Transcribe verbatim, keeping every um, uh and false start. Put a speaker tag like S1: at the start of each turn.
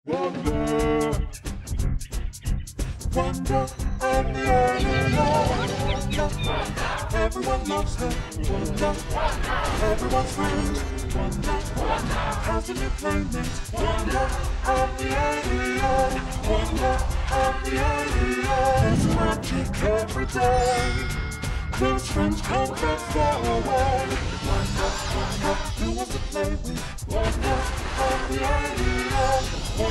S1: Wanda, Wanda of the area. Wanda, everyone loves her. Wanda, everyone's friend. Wanda, has a new playmate. Wanda of the area. Wanda of the area. There's magic every day. Close friends come from far away. Wanda, Wanda, who wants to play with? Wanda of the area.